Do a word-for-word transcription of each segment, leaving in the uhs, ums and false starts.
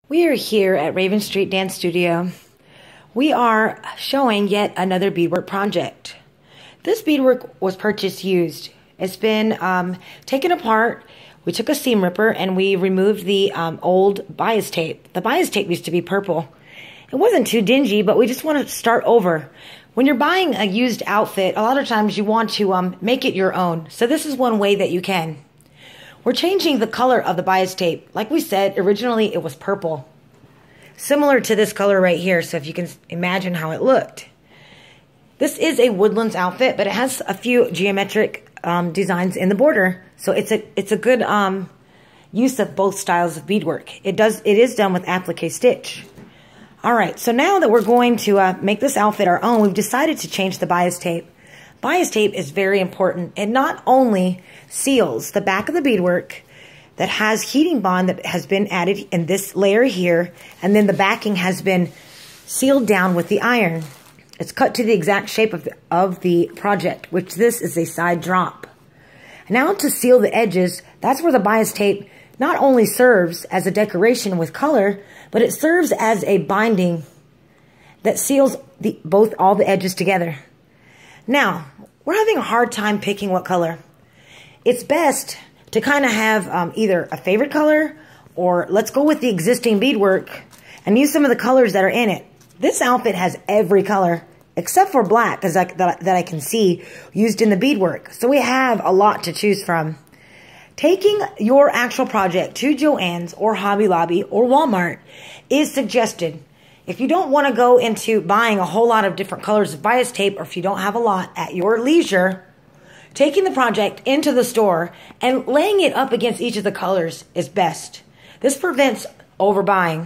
We are here at Raven Street Dance Studio. We are showing yet another beadwork project. This beadwork was purchased used. It's been um, taken apart. We took a seam ripper and we removed the um, old bias tape. The bias tape used to be purple. It wasn't too dingy, but we just want to start over. When you're buying a used outfit, a lot of times you want to um, make it your own. So this is one way that you can. We're changing the color of the bias tape. Like we said, originally it was purple. Similar to this color right here, so if you can imagine how it looked. This is a woodlands outfit, but it has a few geometric um, designs in the border. So it's a it's a good um, use of both styles of beadwork. It does it is done with applique stitch. All right, so now that we're going to uh, make this outfit our own, we've decided to change the bias tape. Bias tape is very important. It not only seals the back of the beadwork that has heating bond that has been added in this layer here, and then the backing has been sealed down with the iron. It's cut to the exact shape of the, of the project, which this is a side drop. Now to seal the edges, that's where the bias tape not only serves as a decoration with color, but it serves as a binding that seals the, both all the edges together. Now, we're having a hard time picking what color. It's best to kind of have um, either a favorite color or let's go with the existing beadwork and use some of the colors that are in it. This outfit has every color except for black as I, that, that I can see used in the beadwork. So we have a lot to choose from. Taking your actual project to Joann's or Hobby Lobby or Walmart is suggested. If you don't want to go into buying a whole lot of different colors of bias tape, or if you don't have a lot at your leisure, taking the project into the store and laying it up against each of the colors is best. This prevents overbuying.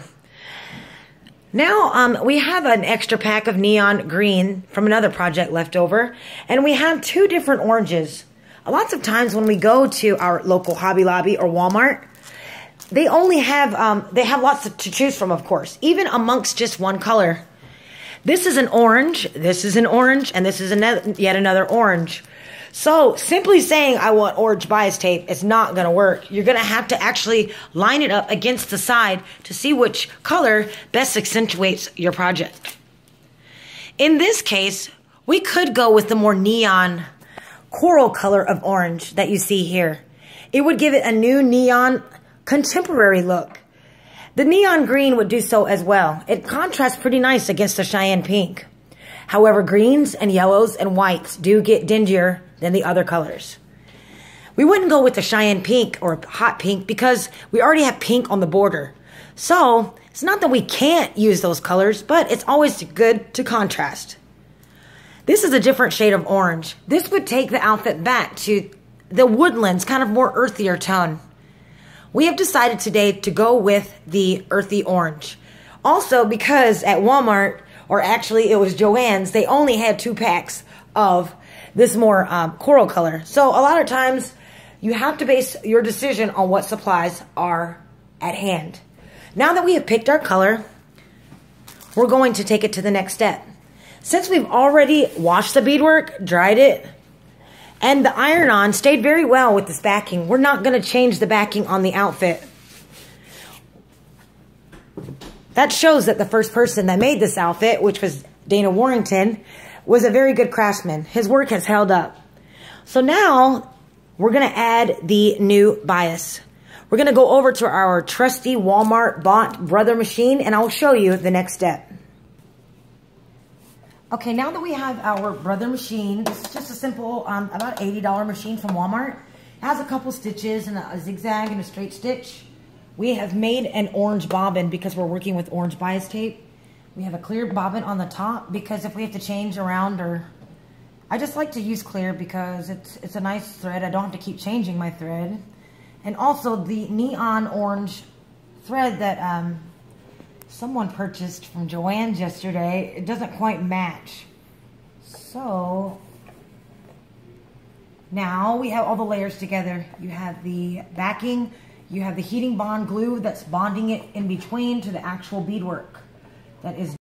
Now um, we have an extra pack of neon green from another project left over, and we have two different oranges. Lots of times when we go to our local Hobby Lobby or Walmart, they only have, um, they have lots to choose from, of course, even amongst just one color. This is an orange, this is an orange, and this is another, yet another orange. So simply saying I want orange bias tape is not going to work. You're going to have to actually line it up against the side to see which color best accentuates your project. In this case, we could go with the more neon coral color of orange that you see here. It would give it a new neon contemporary look. The neon green would do so as well. It contrasts pretty nice against the cyan pink. However, greens and yellows and whites do get dingier than the other colors. We wouldn't go with the cyan pink or hot pink because we already have pink on the border. So it's not that we can't use those colors, but it's always good to contrast. This is a different shade of orange. This would take the outfit back to the woodlands, kind of more earthier tone. We have decided today to go with the earthy orange. Also because at Walmart, or actually it was Joann's, they only had two packs of this more um, coral color. So a lot of times you have to base your decision on what supplies are at hand. Now that we have picked our color, we're going to take it to the next step. Since we've already washed the beadwork, dried it, and the iron-on stayed very well with this backing, we're not going to change the backing on the outfit. That shows that the first person that made this outfit, which was Dana Warrington, was a very good craftsman. His work has held up. So now we're going to add the new bias. We're going to go over to our trusty Walmart bought brother machine, and I'll show you the next step. Okay, now that we have our brother machine, this is just a simple, um, about eighty dollar machine from Walmart. It has a couple stitches and a zigzag and a straight stitch. We have made an orange bobbin because we're working with orange bias tape. We have a clear bobbin on the top because if we have to change around, or I just like to use clear because it's, it's a nice thread. I don't have to keep changing my thread. And also the neon orange thread that um, someone purchased from Joann's yesterday, it doesn't quite match. So now we have all the layers together. You have the backing, you have the heating bond glue that's bonding it in between to the actual beadwork that is